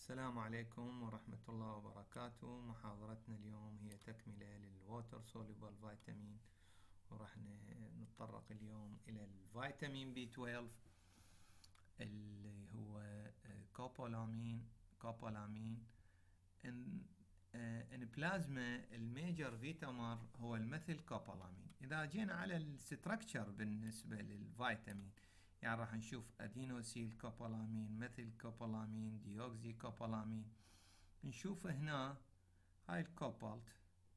السلام عليكم ورحمة الله وبركاته. محاضرتنا اليوم هي تكملة للووتر سوليبل فيتامين، وراح نتطرق اليوم إلى الفيتامين بي 12 اللي هو كوبولامين. ان بلازما الميجر فيتامر هو الميثيل كوبولامين. إذا جينا على الستركتشر بالنسبة للفيتامين، يعني راح نشوف ادينوسيل كوبولامين، ميثيل كوبولامين، ديوكسي كوبولامين. نشوف هنا هاي الكوبالت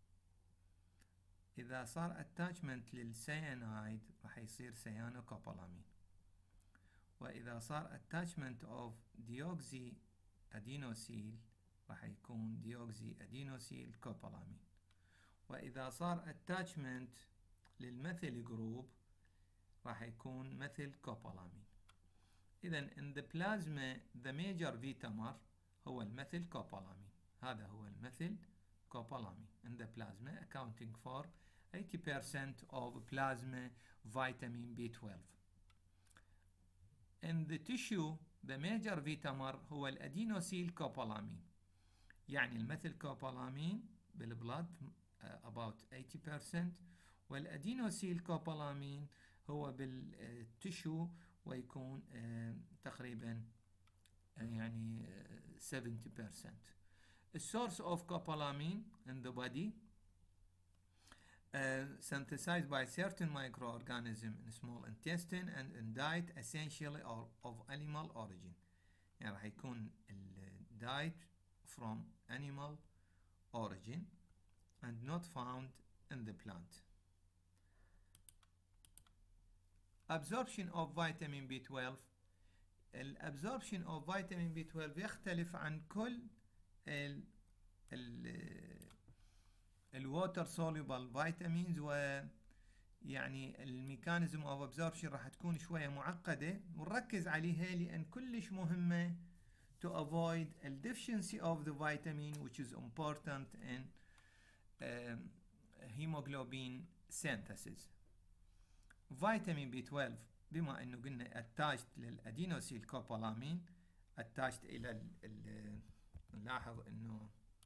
إذا صار اتاتشمنت للسيانايد راح يصير سيانو كوبولامين، وإذا صار اتاتشمنت اوف ديوكسي ادينوسيل راح يكون ديوكسي ادينوسيل كوبولامين، وإذا صار اتاتشمنت للميثيل جروب راح يكون مثل كوبولامين. إذن in the plasma the major vitamer هو الميثيل كوبولامين. هذا هو الميثيل كوبولامين in the plasma accounting for 80% of plasma vitamin B12. In the tissue the major vitamer هو الأدينوسيل كوبولامين، يعني الميثيل كوبولامين بالبلد about 80%، والأدينوسيل كوبولامين هو بالتشو ويكون تقريبا يعني 70%. السورس of copolamin in the body synthesized by certain microorganisms in small intestine and in diet essentially of animal origin. يعني راح يكون diet from animal origin and not found in the plant. Absorption of vitamin B12. الابزوربشن of vitamin B12 يختلف عن كل الووتر soluble vitamins، ويعني الميكانيزم of absorption راح تكون شوية معقدة ونركز عليها لأن كلش مهمة to avoid the deficiency of the vitamin which is important in hemoglobin synthesis. فيتامين بي 12 بما انه قلنا اتاشت للادينوسيل كوبولامين، اتاشت الى نلاحظ انه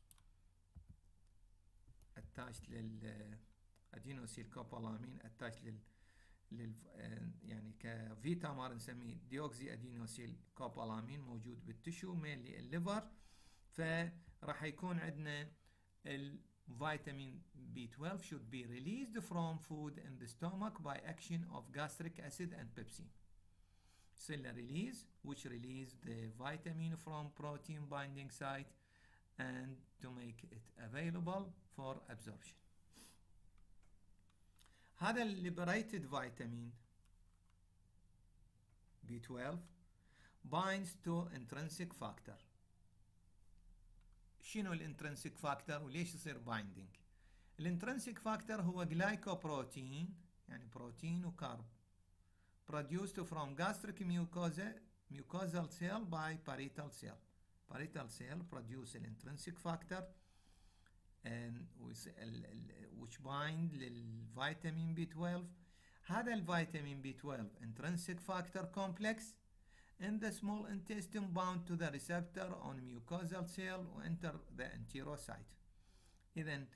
اتاشت للادينوسيل كوبولامين، اتاشت يعني كفيتامر نسميه ديوكسي ادينوسيل كوبولامين، موجود بالتشو مينلي الليفر. فراح يكون عندنا vitamin B12 should be released from food in the stomach by action of gastric acid and pepsin. Cell release, which release the vitamin from protein binding site and to make it available for absorption. هذا liberated vitamin B12 binds to intrinsic factor. شنو الانترنسيك فاكتور وليش يصير بايندينج؟ الانترنسيك فاكتور هو جلايكوبروتين، يعني بروتين وكارب produced from gastric mucosal cell by parietal cell. Parietal cell produce الانترنسيك فاكتور which bind للفيتامين B12. هذا الفيتامين B12 intrinsic factor complex in the small intestine bound to the receptor on mucosal cell و enter the enterocyte. إذن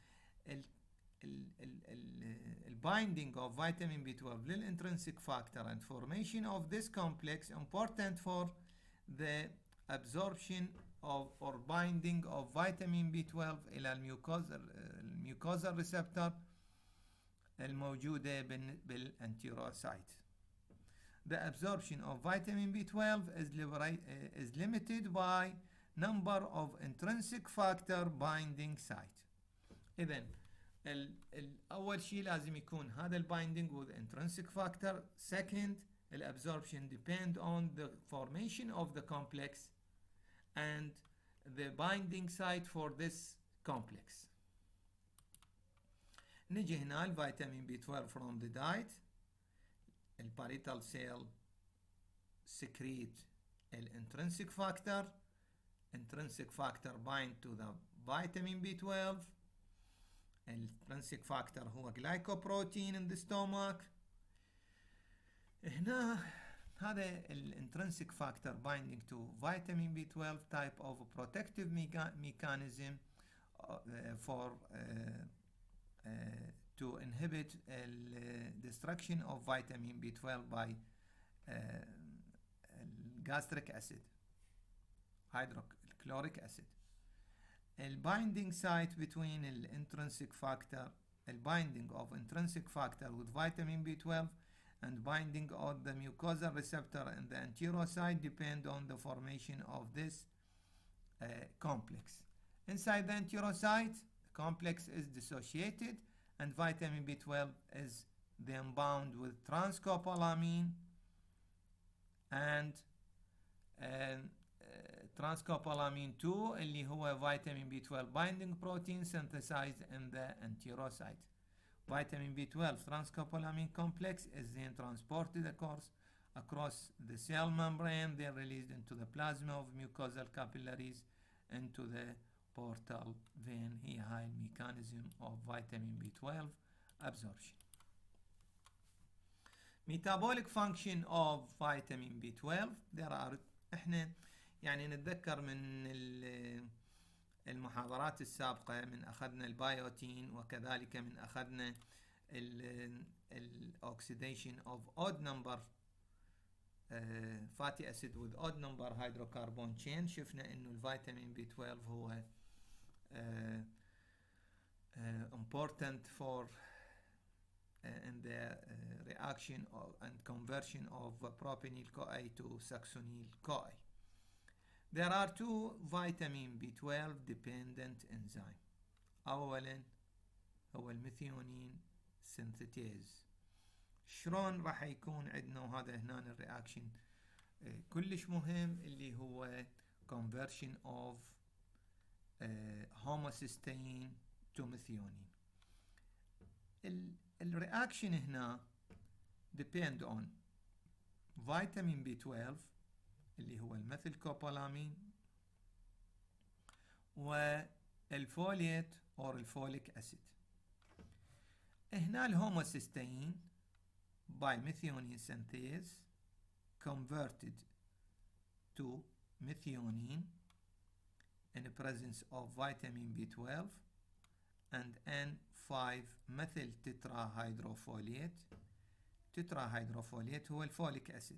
ال binding of vitamin B12 للintrinsic factor and formation of this complex important for the absorption of or binding of vitamin B12 إلى الميوكوزال receptor الموجودة بالانتيروسايت. The absorption of vitamin B12 is limited by number of intrinsic factor binding site. إذن أول شيء لازم يكون هذا binding with intrinsic factor. Second, the absorption depend on the formation of the complex and the binding site for this complex. نجي هنا الفيتامين B12 from the diet. الباريتال سيل secrete الانترنسيك فاكتور. intrinsic factor bind to the vitamin B12. الانترنسيك فاكتور هو glycoprotein in the stomach. هنا هذا الانترنسيك فاكتور binding to vitamin B12 type of protective mechanism for to inhibit destruction of vitamin B12 by gastric acid, hydrochloric acid. The binding site between the intrinsic factor, the binding of intrinsic factor with vitamin B12 and binding of the mucosal receptor and the enterocyte depend on the formation of this complex. Inside the enterocyte, the complex is dissociated and vitamin B12 is then bound with transcopolamine and transcopolamine 2 اللي هو vitamin B12 binding protein synthesized in the enterocyte. Vitamin B12 transcopolamine complex is then transported across the cell membrane, then released into the plasma of mucosal capillaries into the portal vein. هي هاي الميكانيزم of vitamin B12 absorption. Metabolic function of vitamin B12. There are احنا يعني نتذكر من المحاضرات السابقة من أخذنا البايوتين وكذلك من أخذنا oxidation of odd number fatty acid with odd number hydrocarbon chain. شفنا إنه الفيتامين B12 هو important for in the reaction and conversion of propenyl-CoA to succinyl-CoA. There are two vitamin B12 dependent enzymes. أولا هو الميثيونين سينثيتيز. شلون راح يكون عندنا وهذا هنا الرياكشن كلش مهم اللي هو conversion of homocysteine to methionine. الرياكشن هنا depend on vitamin B12 اللي هو الميثيل كوبولامين والفوليت or الفوليك أسيد. هنا الهوموسيستين by methionine synthase converted to methionine in the presence of vitamin B12 and N5-methyl tetrahydrofolate. tetrahydrofolate هو الفوليك أسيد.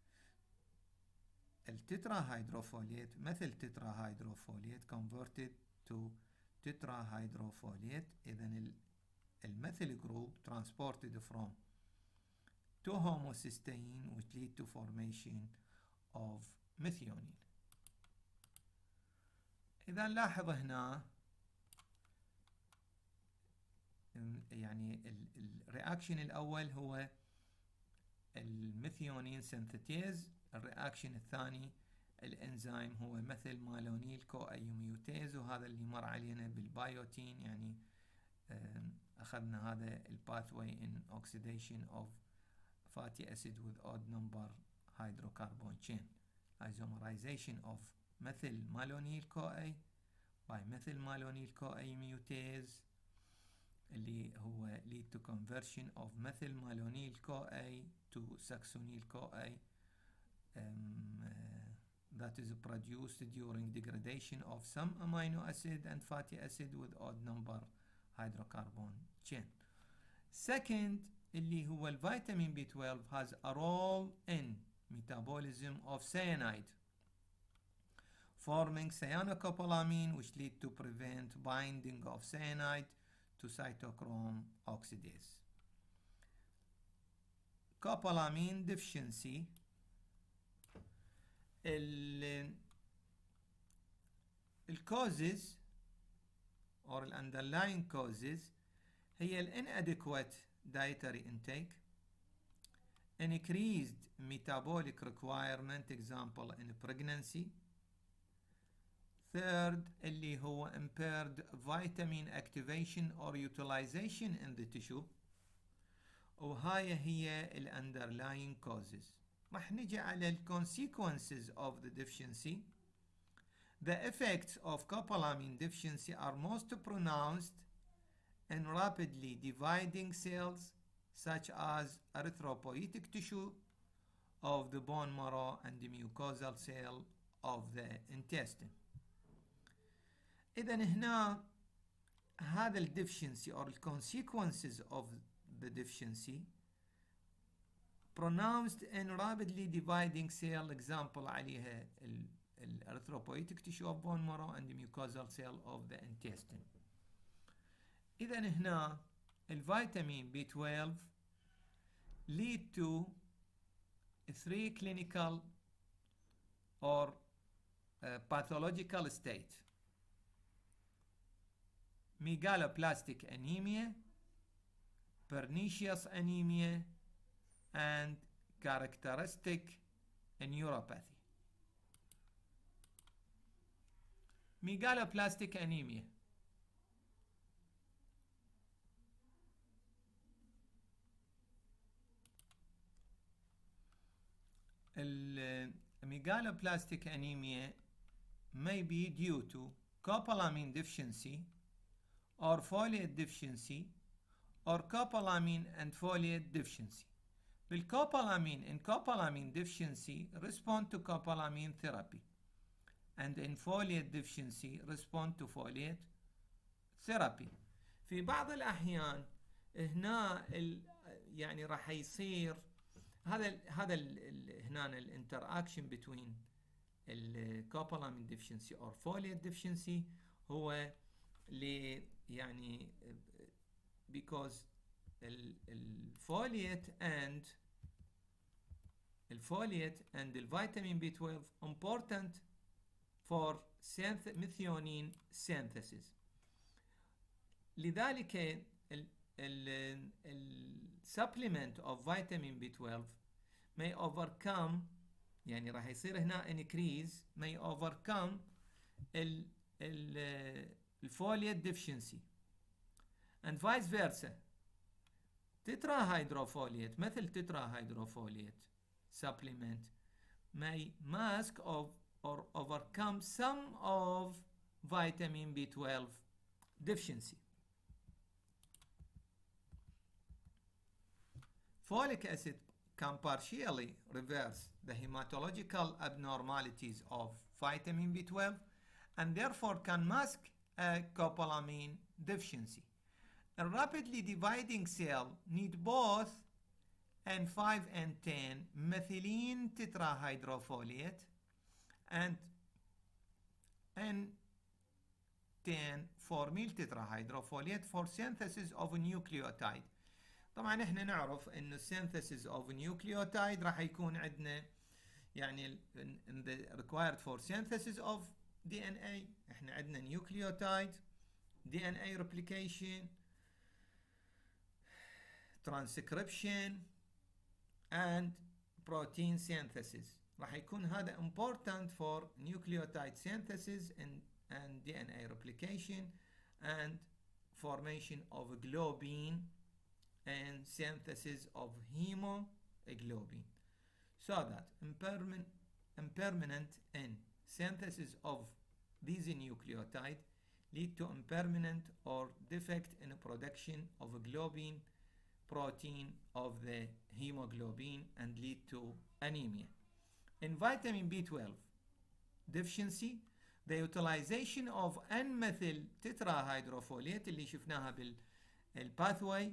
التتراهيدروفوليت مثل tetrahydrofolate converted to tetrahydrofolate. إذن الميثيل group transported from to homocysteine which lead to formation of methionine. إذا نلاحظ هنا يعني الرياكشن الأول هو الميثيونين سينثيتيز. الرياكشن الثاني الانزيم هو مثل مالونيل كوأيوميوتيز، وهذا اللي مر علينا بالبايوتين. يعني أخذنا هذا الباثوي in oxidation of fatty acid with odd number hydrocarbon chain. Isomerization of methyl malonyl CoA by methyl malonyl coaymutase اللي هو lead to conversion of methyl malonyl CoA to succinyl CoA that is produced during degradation of some amino acid and fatty acid with odd number hydrocarbon chain. Second, اللي هو الفيتامين B12 has a role in metabolism of cyanide, forming cyanocobalamin which lead to prevent binding of cyanide to cytochrome oxidase. Cobalamin deficiency. الcauses or the underlying causes هي inadequate dietary intake, increased metabolic requirement, example in pregnancy. Third اللي هو impaired vitamin activation or utilization in the tissue. وهاي هي underlying causes. راح نجي على consequences of the deficiency. The effects of cobalamin deficiency are most pronounced in rapidly dividing cells such as erythropoietic tissue of the bone marrow and the mucosal cell of the intestine. إذن هنا هذا ال deficiency or the consequences of the deficiency pronounced in rapidly dividing cell, example عليها erythropoietic tissue of bone marrow and the mucosal cell of the intestine. إذن هنا الفيتامين B12 lead to 3 clinical or pathological state: megaloblastic anemia, pernicious anemia, and characteristic neuropathy. Megaloblastic anemia. Megaloblastic anemia may be due to copolamin deficiency or folate deficiency or copolamin and folate deficiency. بالcopolamin and copolamin deficiency respond to copolamin therapy, and in folate deficiency respond to folate therapy. في بعض الأحيان هنا يعني راح يصير هذا هنا الانتراكشن between الcopolamin deficiency or folate deficiency هو يعني because الفوليت and the vitamin B12 important for methionine synthesis. لذلك supplement of vitamin B12 may overcome، يعني راح يصير هنا increase may overcome الفوليت deficiency and vice versa. tetrahydrofolate مثل tetrahydrofolate supplement may mask of or overcome some of vitamin B12 deficiency. Folic acid can partially reverse the hematological abnormalities of vitamin B12 and therefore can mask a copolamin deficiency. A rapidly dividing cell need both N5 and 10 methylene tetrahydrofolate and N10 formyl tetrahydrofolate for synthesis of a nucleotide. طبعا احنا نعرف انه synthesis of a nucleotide راح يكون عندنا يعني in the required for synthesis of DNA احنا عندنا nucleotide, DNA replication, transcription and protein synthesis. راح يكون هذا important for nucleotide synthesis and DNA replication and formation of globin and synthesis of hemoglobin, so that impairment in synthesis of these nucleotides lead to impairment or defect in production of a globin protein of the hemoglobin and lead to anemia. In vitamin B12 deficiency, the utilization of N-methyl tetrahydrofolate اللي شفناها بالpathway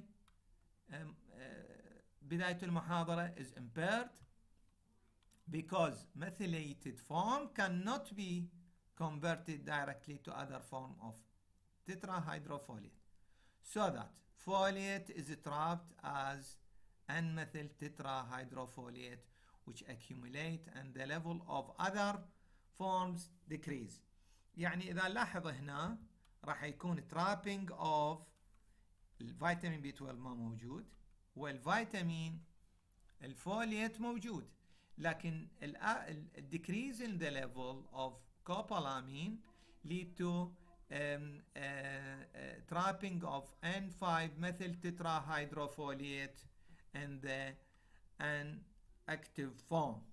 بداية المحاضرة is impaired because methylated form cannot be converted directly to other form of tetrahydrofolate, so that folate is trapped as N-methyl tetrahydrofolate which accumulate and the level of other forms decrease. يعني إذا لاحظ هنا راح يكون trapping of الفيتامين B12 ما موجود والفيتامين الفوليت موجود، لكن decrease in the level of copolamin lead to trapping of N5 methyl tetrahydrofolate in the inactive form.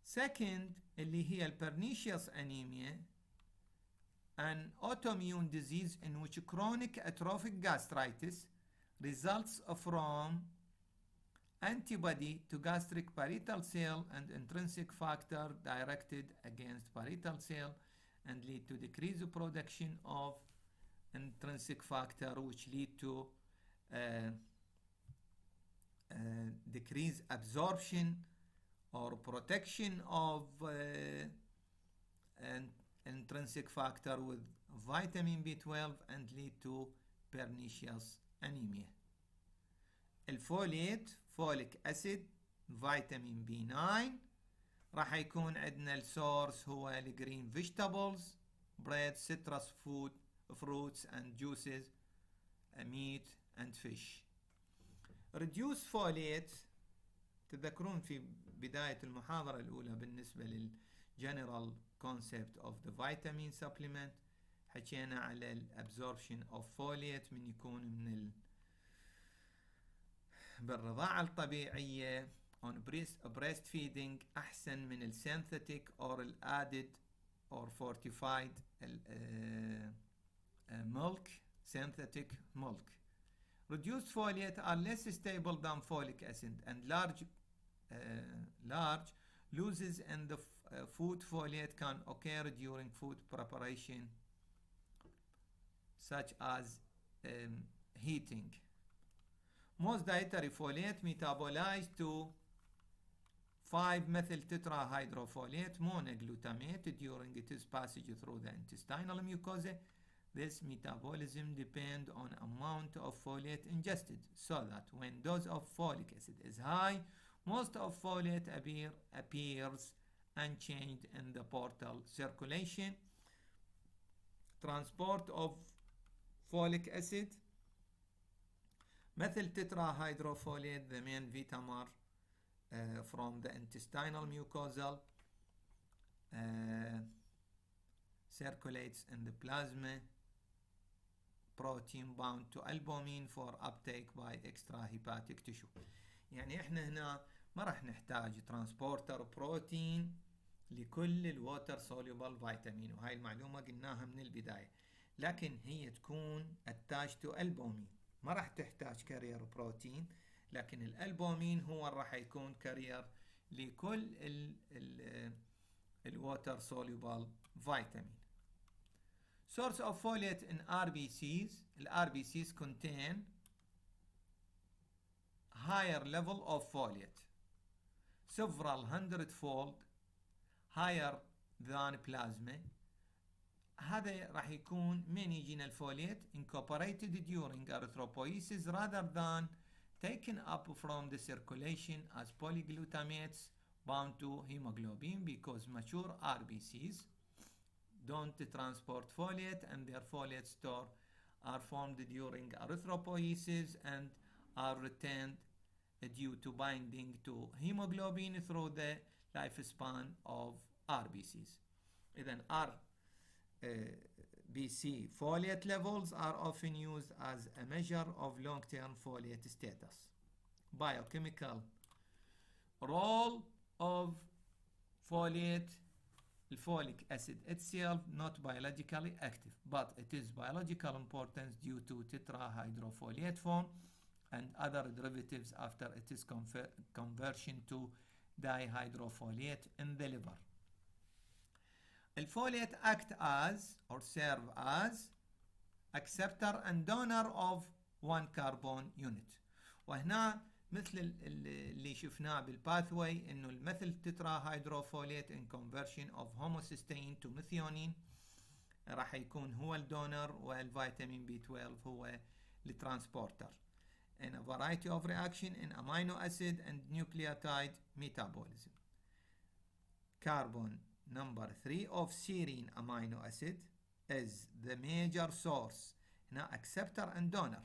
Second اللي هي pernicious anemia, an autoimmune disease in which chronic atrophic gastritis results from antibody to gastric parietal cell and intrinsic factor directed against parietal cell and lead to decreased production of intrinsic factor, which lead to decreased absorption or protection of intrinsic factor with vitamin B12 and lead to pernicious anemia. الفوليت فوليك أسيد فيتامين B9 راح يكون عندنا السورس هو الجرين فيجيتابلز bread citrus food fruits and juices meat and fish. reduce folate تذكرون في بداية المحاضرة الأولى بالنسبة للجنرال concept of the vitamin supplement حكينا على الابزوربشن of folate من يكون من بالرضاعة الطبيعية on breastfeeding أحسن من السينثيتيك or added or fortified milk, synthetic milk. Reduced folate are less stable than folic acid and large losses in the food folate can occur during food preparation such as heating. Most dietary folate metabolized to 5-methyl tetrahydrofolate monoglutamate during its passage through the intestinal mucosa. This metabolism depends on amount of folate ingested, so that when dose of folic acid is high, most of folate appears unchanged in the portal circulation. Transport of folic acid, methyl tetrahydrofolate, the main vitamer from the intestinal mucosal, circulates in the plasma, protein bound to albumin for uptake by extrahepatic tissue. يعني احنا هنا ما راح نحتاج ترانسبورتر بروتين لكل الووتر سوليبل فيتامين، وهاي المعلومة قلناها من البداية، لكن هي تكون attached to albumin، ما راح تحتاج كارير بروتين، لكن الالبومين هو راح يكون كارير لكل الووتر soluble vitamin. Source of folate in RBCs. The RBCs contain higher level of folate, several hundredfold higher than plasma. هذا راح يكون من يجينا الفوليت incorporated during erythropoiesis rather than taken up from the circulation as polyglutamates bound to hemoglobin, because mature RBCs don't transport folate and their folate store are formed during erythropoiesis and are retained due to binding to hemoglobin through the lifespan of RBCs. Then RBC folate levels are often used as a measure of long-term folate status. Biochemical role of folate. The folic acid itself not biologically active, but it is biological importance due to tetrahydrofolate form and other derivatives after its conversion to dihydrofolate in the liver. The folate act as or serve as acceptor and donor of one carbon unit. وهنا مثل اللي شفناه بالباثوي انه الميثيل تتراهيدروفوليت in conversion of homocysteine to methionine راح يكون هو الدونر، والفيتامين B12 هو الترانسبورتر in a variety of reaction in amino acid and nucleotide metabolism. Carbon number 3 of serine amino acid is the major source. هنا acceptor and donor.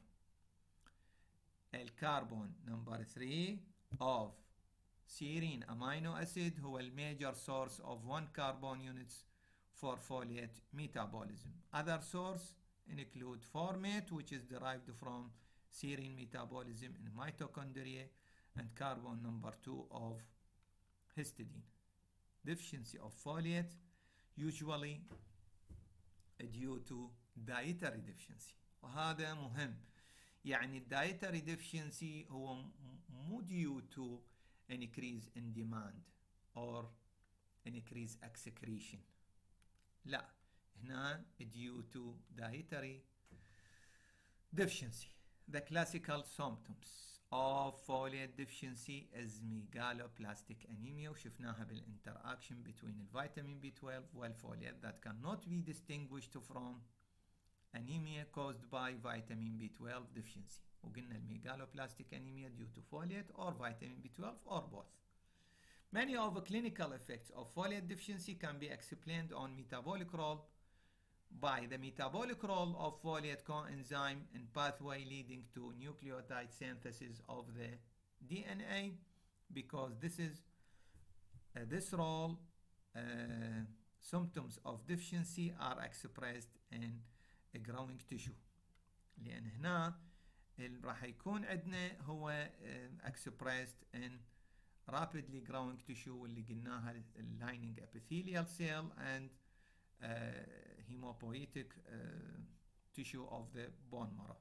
الكربون نمبر 3 of serine amino acid هو major source of 1 carbon units for folate metabolism. Other source include formate, which is derived from serine metabolism in mitochondria, and carbon number 2 of histidine. deficiency of folate usually due to dietary deficiency. وهذا مهم. يعني dietary deficiency هو مو due to an increase in demand or an increase excretion. لا، هنا due to dietary deficiency. The classical symptoms of folate deficiency is megaloblastic anemia, وشفناها بالinteraction between vitamin B12 والfolate that cannot be distinguished from anemia caused by vitamin B12 deficiency. وقلنا megaloblastic anemia due to folate or vitamin B12 or both. Many of the clinical effects of folate deficiency can be explained on metabolic role by the metabolic role of folate coenzyme in pathway leading to nucleotide synthesis of the DNA, because this role symptoms of deficiency are expressed in a growing tissue. لأن هنا راح يكون عندنا هو expressed in rapidly growing tissue واللي قلناها lining epithelial cell and hemopoietic tissue of the bone marrow.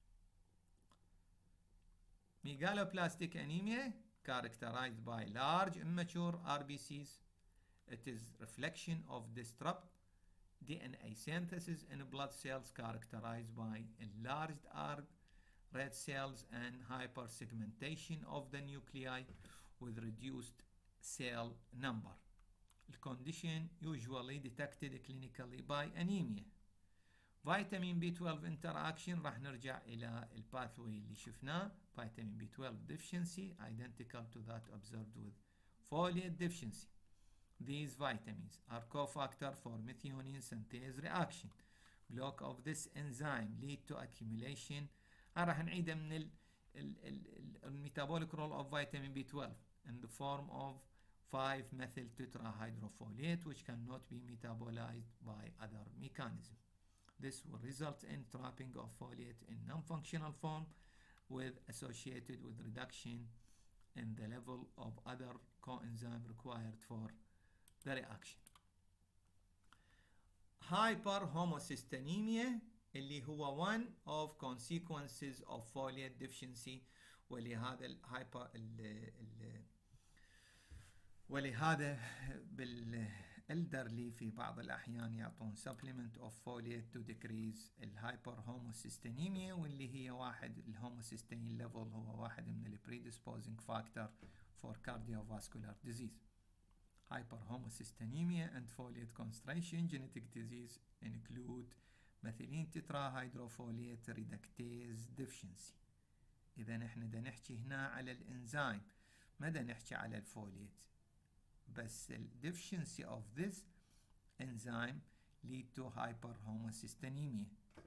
Megaloblastic anemia characterized by large immature RBCs. It is reflection of disrupt DNA synthesis in blood cells characterized by enlarged red cells and hypersegmentation of the nuclei with reduced cell number. The condition usually detected clinically by anemia. Vitamin B12 interaction راح نرجع إلى الباثوي اللي شفناه. Vitamin B12 deficiency identical to that observed with folate deficiency. These vitamins are cofactor for methionine synthase reaction. Block of this enzyme lead to accumulation. راح نعيده من metabolic role of vitamin B12 in the form of 5-methyl tetrahydrofolate, which cannot be metabolized by other mechanisms. This will result in trapping of folate in non-functional form with associated with reduction in the level of other coenzyme required for the reaction. Hyperhomocystinemia اللي هو one of consequences of folate deficiency. ولهذا بالالدرلي في بعض الأحيان يعطون supplement of folate to decrease الهايبرهوموسيستينيميا، واللي هي واحد الهوموسيستين level هو واحد من ال predisposing factor for cardiovascular disease. Hyperhomocystinemia and folate concentration genetic disease include methylene tetrahydrofolate reductase deficiency. إذا احنا دا نحكي هنا على الإنزيم، ما دا نحكي على الفوليت بس. ال deficiency of this enzyme lead to hyperhomocystinemia.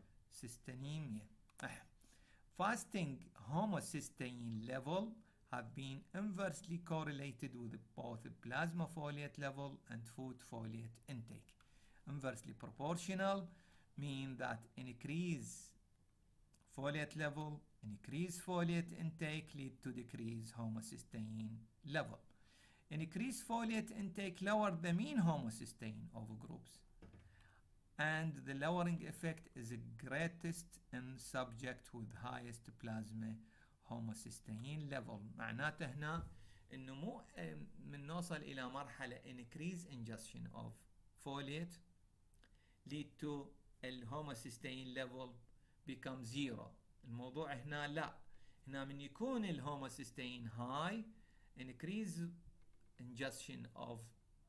Fasting homocysteine level have been inversely correlated with both plasma folate level and food folate intake. Inversely proportional mean that increase folate level, increase folate intake lead to decrease homocysteine level. Increased folate intake lower the mean homocysteine of groups, and the lowering effect is greatest in subject with highest plasma homocysteine level. معناته هنا انه مو من نوصل الى مرحله increase ingestion of folate lead to الهوموسيستين level become zero. الموضوع هنا لا، هنا من يكون الهوموسيستين high increase ingestion of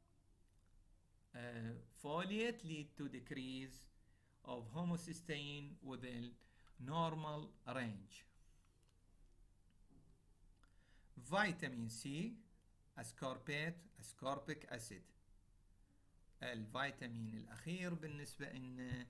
folate lead to decrease of homocysteine within normal range. Vitamin C, ascorbic acid. الفيتامين الأخير بالنسبة لنا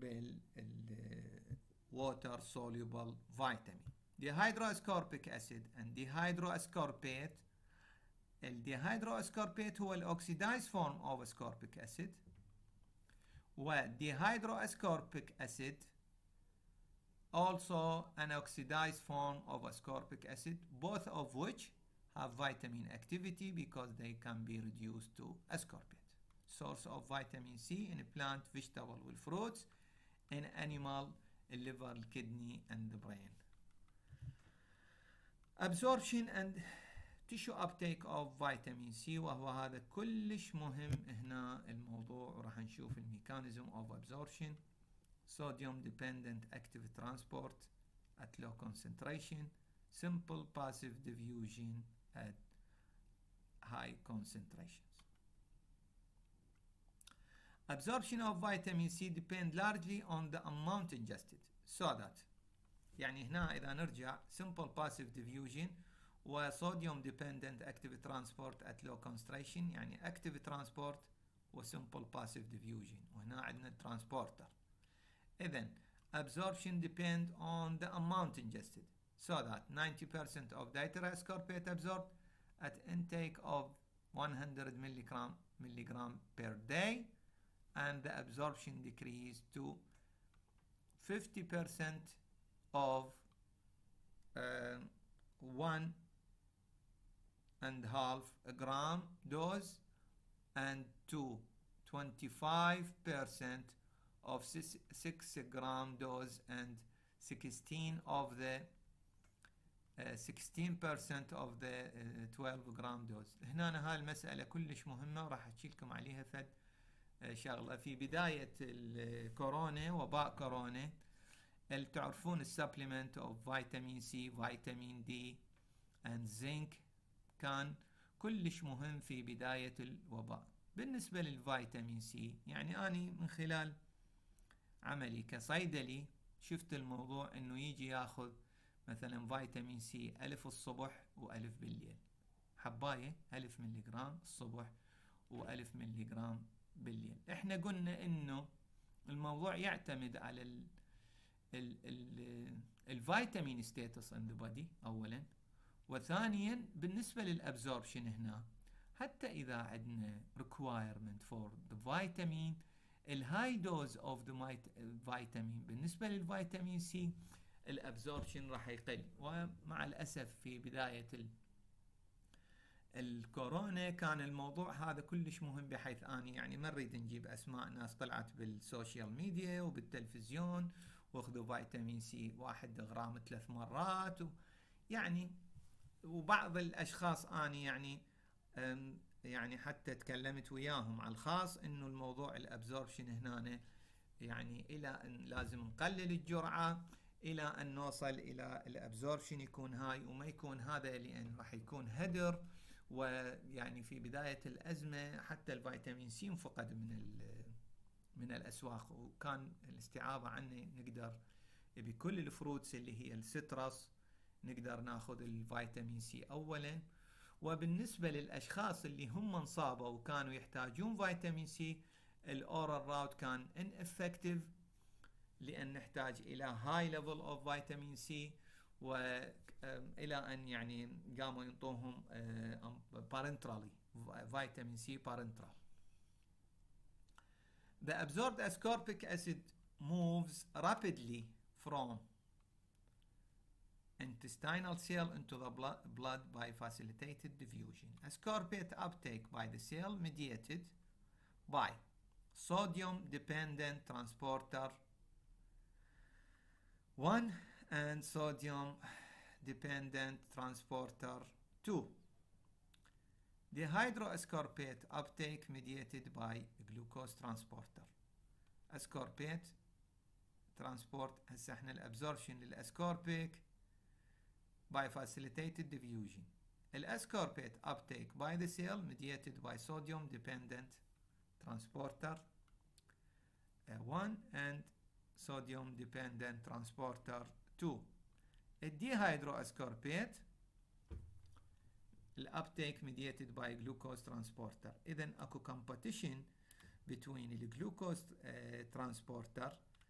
water soluble vitamin. Dihydroascorbic acid and dihydroascorbate. الديهيدرواسكوربيت هو الأوكسيدايز form of ascorbic acid، ودihydroascorbic acid also an oxidized form of ascorbic acid, both of which have vitamin activity because they can be reduced to ascorbate. Source of vitamin C in plant, vegetable والfruits, in animal, liver, kidney and the brain. Absorption and tissue uptake of vitamin C، وهو هذا كلش مهم هنا الموضوع، وراح نشوف الميكانيزم of absorption. Sodium dependent active transport at low concentration, simple passive diffusion at high concentrations. Absorption of vitamin C depend largely on the amount ingested, so that يعني هنا إذا نرجع simple passive diffusion و sodium dependent active transport at low concentration، يعني active transport و simple passive diffusion، وهنا عندنا transporter. إذن absorption depend on the amount ingested, so that 90% of dietary ascorbate absorbed at intake of 100 milligram per day, and the absorption decreased to 50% of 1.5 gram dose, and to 25% of 6 gram dose, and 16% of the 12 gram dose. هنا هاي المسألة كلش مهمة وراح أحكي لكم عليها فد شغلة. في بداية الكورونا، وباء كورونا، تعرفون السبلمنت اوف فيتامين سي، فيتامين دي and zinc كان كلش مهم في بداية الوباء. بالنسبة للفيتامين سي، يعني أنا من خلال عملي كصيدلي شفت الموضوع انه يجي ياخذ مثلا فيتامين سي 1000 الصبح و1000 بالليل، حباية 1000 ملغرام الصبح و1000 ملغرام بالليل. احنا قلنا انه الموضوع يعتمد على الفيتامين ستاتس ان ذا بودي اولا، وثانيا بالنسبه للابزوربشن هنا، حتى اذا عندنا requirement for the vitamin، الهاي دوز اوف ذا فيتامين بالنسبه للفيتامين سي الابزوربشن راح يقل. ومع الاسف في بدايه الكورونا كان الموضوع هذا كلش مهم، بحيث اني يعني ما نريد نجيب اسماء ناس طلعت بالسوشيال ميديا وبالتلفزيون واخذوا فيتامين سي 1 غرام 3 مرات، يعني وبعض الاشخاص اني يعني حتى تكلمت وياهم على الخاص انه الموضوع الابزوربشن هنا يعني الى ان لازم نقلل الجرعه الى ان نوصل الى الابزوربشن يكون هاي وما يكون هذا، لان راح يكون هدر. ويعني في بدايه الازمه حتى الفيتامين سي انفقد من الاسواق، وكان الاستعاضه عنه نقدر بكل الفروتس اللي هي السترس نقدر ناخذ الفيتامين سي اولا. وبالنسبه للاشخاص اللي هم انصابوا وكانوا يحتاجون فيتامين سي، الاورال راوت كان ineffective، لان نحتاج الى هاي ليفل اوف فيتامين سي، والى ان يعني قاموا ينطوهم parenterally فيتامين سي parenteral. The absorbed ascorbic acid moves rapidly from intestinal cell into the blood by facilitated diffusion. Ascorbate uptake by the cell mediated by sodium dependent transporter 1 and sodium dependent transporter 2. Dehydroascorbate uptake mediated by glucose transporter. ascorbate transport، هسه احنا الابزوربشن للاسكوربيك by facilitated diffusion. الاسكوربate uptake by the cell mediated by sodium dependent transporter 1 and sodium dependent transporter 2. الديهيدرواسكوربيت الابتيك mediated by glucose transporter. اذا اكو competition between الجلوكوز transporter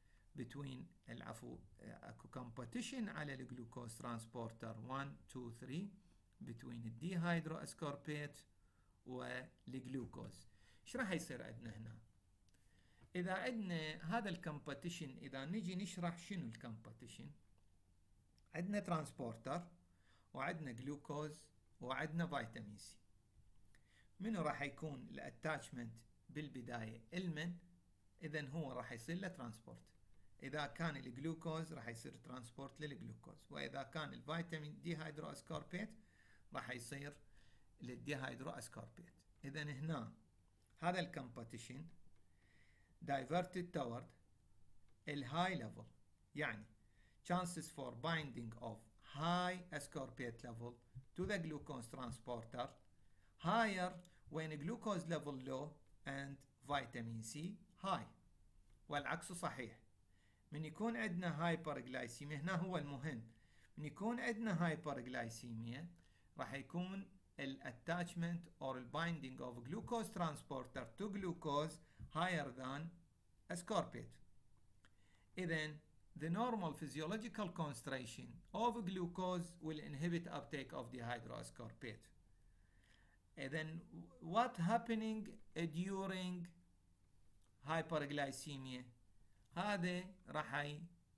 اكو competition على الجلوكوز transporter 1 2 3 between الديهيدرواسكوربيت والجلوكوز. ايش راح يصير عندنا هنا؟ اذا عندنا هذا الكومبetition، اذا نجي نشرح شنو الكومبetition، عندنا ترانسبورتر وعندنا جلوكوز وعندنا فيتامين سي. منو راح يكون الاتاتشمنت بالبداية؟ المن، إذن هو راح يصير له ترانسبورت. إذا كان الجلوكوز راح يصير ترانسبورت للجلوكوز، وإذا كان الفيتامين دي هيدرو اسكوربيت راح يصير للدي هيدرو اسكوربيت. إذن هنا هذا الكومبيتيشن diverted toward الهاي level، يعني chances for binding of high ascorbate level to the glucose transporter higher when glucose level low and vitamin C high. والعكس صحيح. من يكون عندنا هايبرغلايسيميا، هنا هو المهم، من يكون عندنا هايبرغلايسيميا راح يكون الاتاتشمنت or binding of glucose transporter to glucose higher than ascorbate. Then the normal physiological concentration of glucose will inhibit uptake of dehydroascorbate. Then what happening during hyperglycemia؟ هذا راح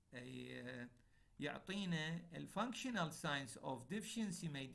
يعطينا functional signs of deficiency may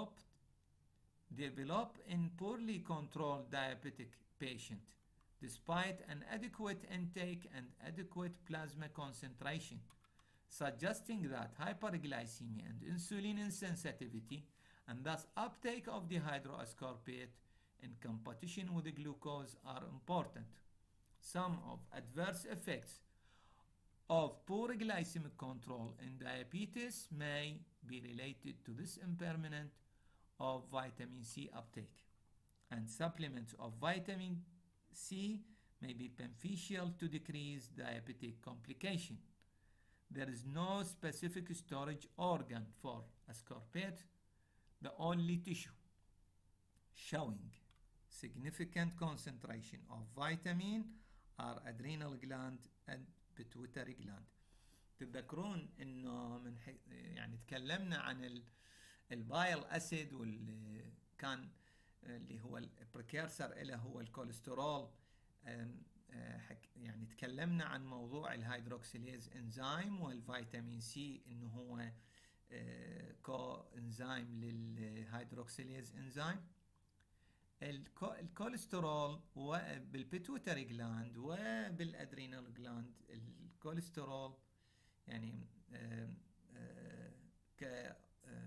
develop in poorly controlled diabetic patient despite an adequate intake and adequate plasma concentration, suggesting that hyperglycemia and insulin insensitivity and thus uptake of dehydroascorbate in competition with the glucose are important. Some of adverse effects of poor glycemic control in diabetes may be related to this impairment of vitamin C uptake, and supplements of vitamin C may be beneficial to decrease diabetic complication. There is no specific storage organ for ascorbate. The only tissue showing significant concentration of vitamin are adrenal gland and pituitary gland. تتذكرون انه يعني تكلمنا عن البايل اسيد واللي كان اللي هو البريكيرسر له هو الكوليسترول. يعني تكلمنا عن موضوع الهيدروكسيليز انزيم والفيتامين سي انه هو كو انزيم للهيدروكسيليز انزيم. الكوليسترول بالبيتوتري جلاند وبالادرينال جلاند، الكوليسترول يعني ك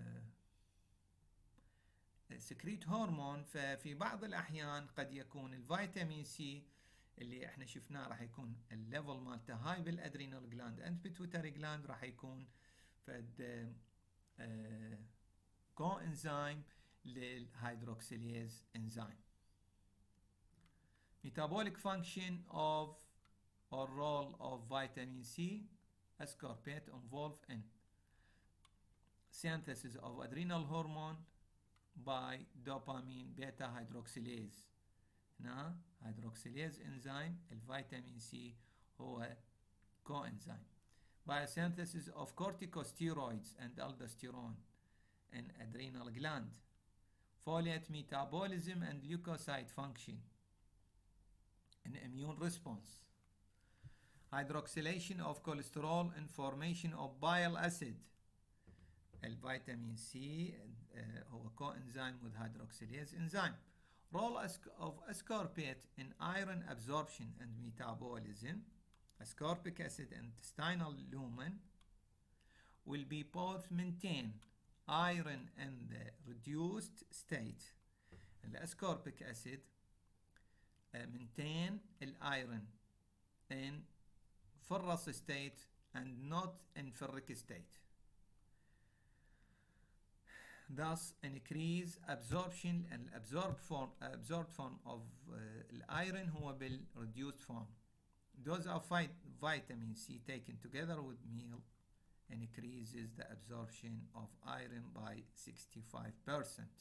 سكريت هرمون، ففي بعض الأحيان قد يكون الفيتامين سي اللي احنا شفناه راح يكون الليفل مالته هاي بالادرينال جلاند اند بيتوتري جلاند، راح يكون فد كو انزيم للهيدروكسيليز انزيم. metabolic function of or role of vitamin C ascorbate involved in synthesis of adrenal hormone by dopamine beta hydroxylase. هنا hydroxylase enzyme الفيتامين سي هو coenzyme. By synthesis of corticosteroids and aldosterone in adrenal gland. Folate metabolism and leukocyte function and immune response. Hydroxylation of cholesterol and formation of bile acid. الفيتامين سي هو coenzyme with hydroxylase enzyme. Role of ascorbate in iron absorption and metabolism. Ascorbic acid and intestinal lumen will be both maintain iron in the reduced state. الاسcorbic acid maintain iron in ferrous state and not in ferric state. Thus increase absorption and absorbed form of iron هو بال reduced form. Dose of vitamin C taken together with meal increases the absorption of iron by 65%.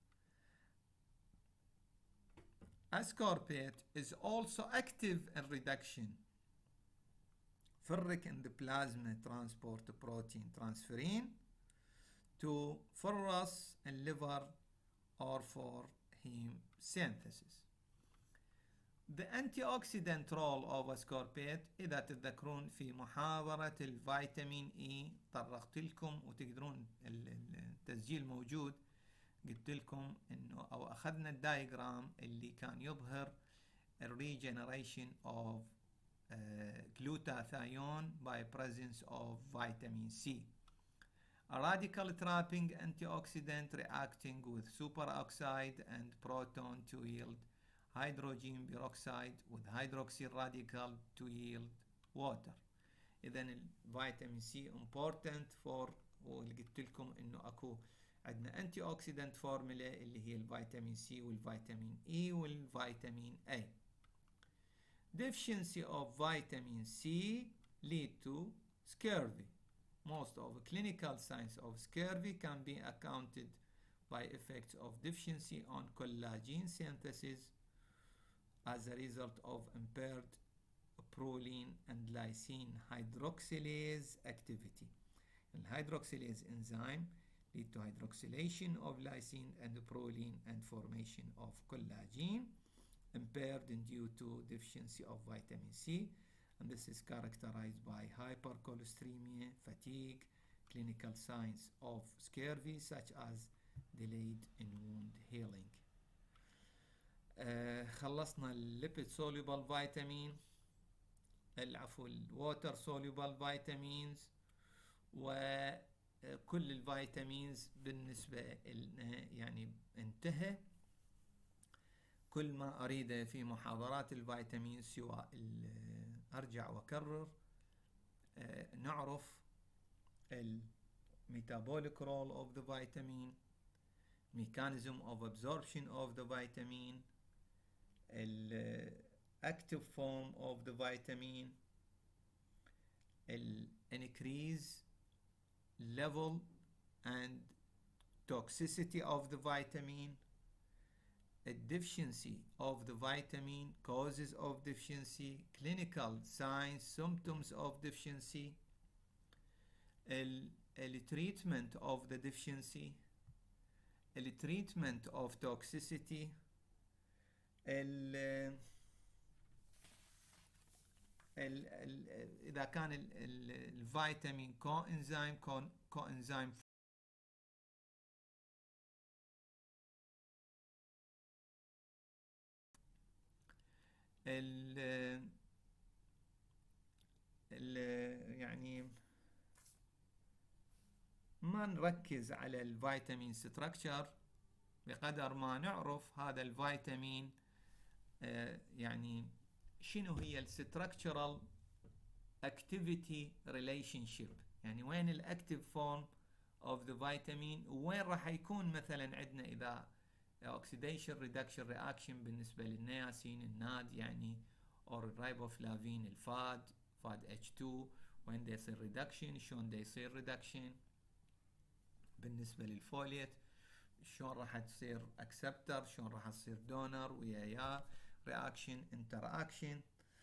Ascorbate is also active in reduction ferric in the plasma transport protein transferrin to ferrous and liver or for heme synthesis. The antioxidant role of ascorbate إذا تتذكرون في محاضرة الفيتامين E طرقت لكم وتقدرون التسجيل موجود، قلت لكم انه او اخذنا الدايجرام اللي كان يظهر regeneration of glutathione by presence of vitamin C. A radical trapping antioxidant reacting with superoxide and proton to yield hydrogen peroxide with hydroxyl radical to yield water. إذا الفيتامين سي important for، وقلت لكم إنه أكو عندنا انتي اوكسيدنت فورمولا اللي هي الفيتامين سي والفيتامين اي والفيتامين اي. Deficiency of vitamin C lead to scurvy. Most of the clinical signs of scurvy can be accounted by effects of deficiency on collagen synthesis as a result of impaired proline and lysine hydroxylase activity. The hydroxylase enzyme lead to hydroxylation of lysine and proline and formation of collagen, impaired due to deficiency of vitamin C, and this is characterized by hypercholesteremia, fatigue, clinical signs of scurvy such as delayed in wound healing. خلصنا الليبيد soluble vitamin، العفو الووتر soluble vitamins، وكل الفيتامينز بالنسبة لنا يعني انتهى. كل ما أريده في محاضرات الفيتامين سواء أرجع وأكرر، نعرف metabolic role of the vitamin, mechanism of absorption of the vitamin, active form of the vitamin, increase level and toxicity of the vitamin, a deficiency of the vitamin, causes of deficiency, clinical signs, symptoms of deficiency, treatment of the deficiency, treatment of toxicity, إذا كان الفيتامين coenzyme يعني ما نركز على الفيتامين ستراكشر بقدر ما نعرف هذا الفيتامين يعني شنو هي الستراكشرال اكتيفيتي ريليشن شيب، يعني وين الاكتيف فورم اوف ذا فيتامين، وين راح يكون مثلا عندنا اذا اوكسيديشن ريدكشن رياكشن بالنسبه للنياسين الناد يعني او الرايبوفلافين الفاد H2، وين دا يصير ريدكشن، شلون دا يصير ريدكشن بالنسبه للفوليت، شلون راح تصير اكسبتر، شلون راح تصير دونر ويا رياكشن انتراكشن.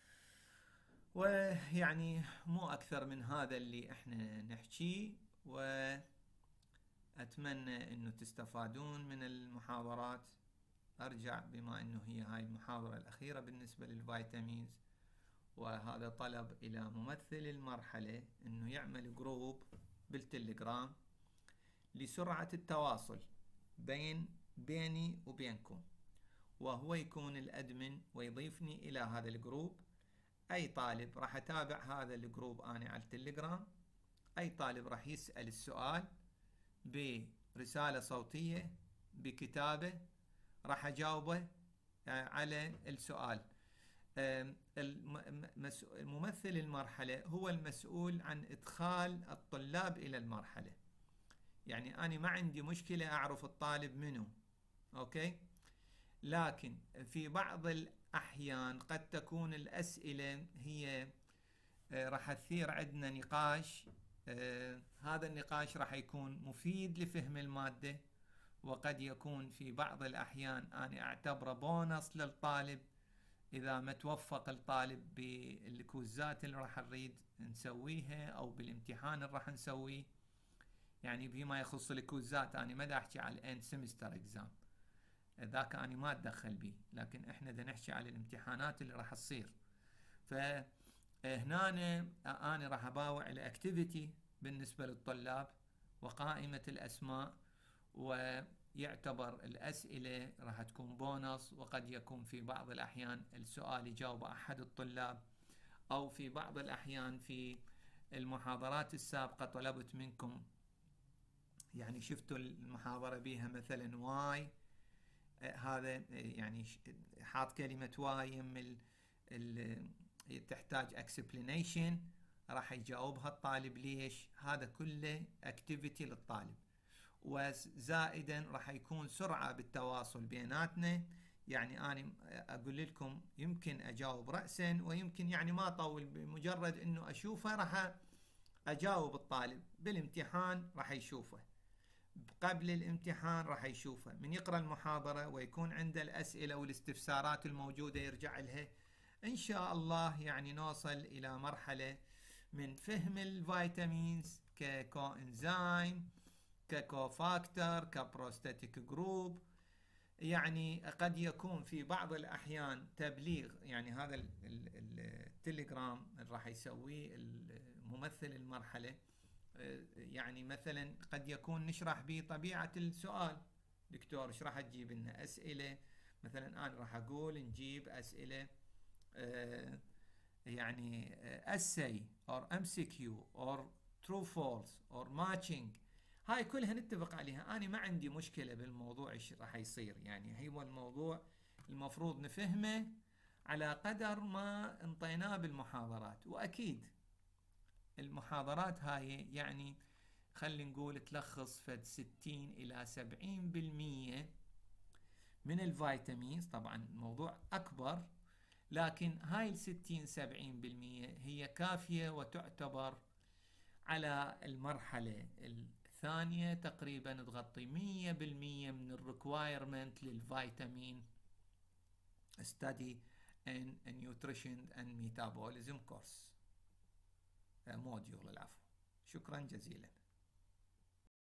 ويعني مو اكثر من هذا اللي احنا نحكيه، واتمنى انه تستفادون من المحاضرات. ارجع بما انه هي هاي المحاضرة الاخيرة بالنسبة للفيتامينز، وهذا طلب الى ممثل المرحلة انه يعمل جروب بالتليجرام لسرعة التواصل بيني وبينكم، وهو يكون الادمن ويضيفني الى هذا الجروب. اي طالب راح اتابع هذا الجروب انا على التليجرام، اي طالب راح يسأل السؤال برسالة صوتية بكتابة راح اجاوبه على السؤال. ممثل المرحلة هو المسؤول عن ادخال الطلاب الى المرحلة، يعني انا ما عندي مشكلة اعرف الطالب منه، اوكي، لكن في بعض الأحيان قد تكون الأسئلة هي راح تثير عندنا نقاش، هذا النقاش راح يكون مفيد لفهم المادة، وقد يكون في بعض الأحيان أنا أعتبره بونص للطالب إذا ما توفق الطالب بالكوزات اللي راح نريد نسويها أو بالامتحان اللي راح نسويه. يعني بما يخص الكوزات أنا ما دا أحكي على الإند سمستر إكزام، ذاك أنا ما أتدخل به، لكن إحنا دا نحكي على الامتحانات اللي راح تصير. فهنا أنا راح أباوع الأكتيفيتي بالنسبة للطلاب وقائمة الأسماء، يعتبر الأسئلة راح تكون بونص، وقد يكون في بعض الأحيان السؤال يجاوب أحد الطلاب، أو في بعض الأحيان في المحاضرات السابقة طلبت منكم، يعني شفتوا المحاضرة بيها مثلا واي، هذا يعني حاط كلمة واي يم تحتاج explanation، راح يجاوبها الطالب ليش. هذا كله activity للطالب، وزائدا راح يكون سرعة بالتواصل بيناتنا. يعني أنا أقول لكم يمكن أجاوب رأسا، ويمكن يعني ما أطول، بمجرد أنه أشوفه راح أجاوب الطالب. بالامتحان راح يشوفه، قبل الامتحان راح يشوفه، من يقرأ المحاضرة ويكون عنده الأسئلة والاستفسارات الموجودة يرجع لها. إن شاء الله يعني نوصل إلى مرحلة من فهم الفيتامينز ككوإنزيم، ككوفاكتور، كبروستاتيك جروب. يعني قد يكون في بعض الأحيان تبليغ، يعني هذا التليجرام اللي راح يسويه ممثل المرحلة، يعني مثلا قد يكون نشرح به طبيعة السؤال. دكتور ايش راح تجيب لنا أسئلة؟ مثلا أنا راح أقول نجيب أسئلة يعني essay or MCQ or true false or matching، هاي كلها نتفق عليها. أنا ما عندي مشكلة بالموضوع ايش راح يصير، يعني هو الموضوع المفروض نفهمه على قدر ما انطيناه بالمحاضرات. وأكيد المحاضرات هاي يعني خلي نقول تلخص فد 60 إلى 70% من الفيتامينز. طبعا الموضوع أكبر، لكن هاي 60-70% هي كافية وتعتبر على المرحلة الثانية تقريبا تغطي 100% من الريكوايرمنت للفيتامين study and nutrition and metabolism course موديول. العفو، شكرا جزيلا.